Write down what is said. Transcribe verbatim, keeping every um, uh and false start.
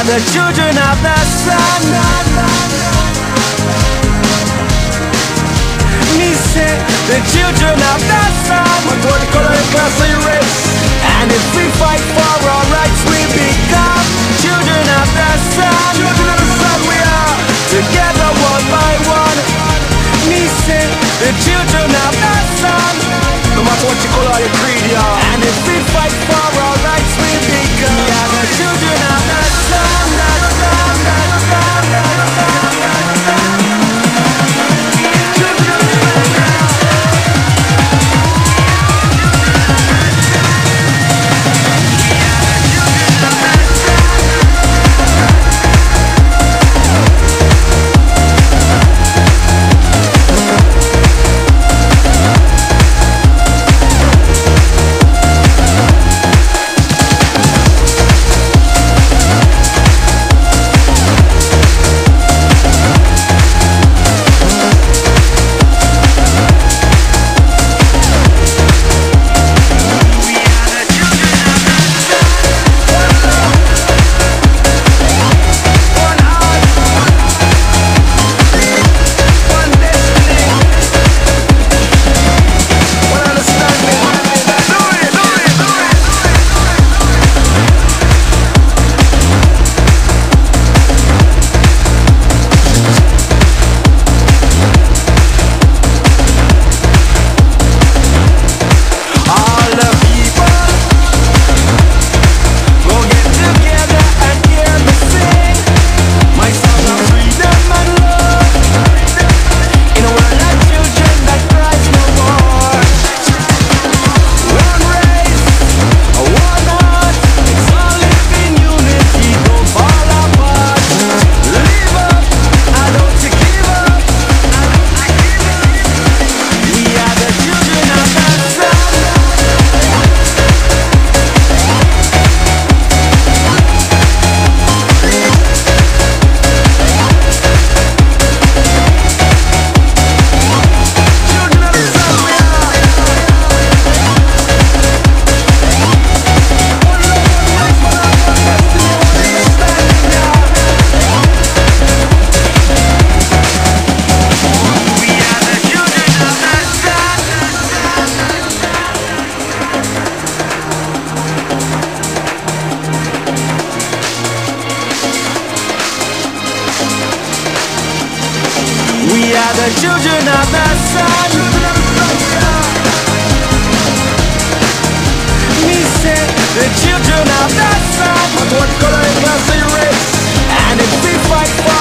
are the children of the sun. Me say, the children of the sun. But what color and class are you race? And if we fight for our rights, we become children of the sun. Children of the sun we are, together one by one. Me say, the children of the sun. No matter what you call or your creed, yeah. And if we fight for our rights, we become we are the children of the sun. The sun, the sun, the sun, the sun. Children of the sun. We are the children of the sun. Me say, the children of the sun. But what color and class are you race? And if we fight for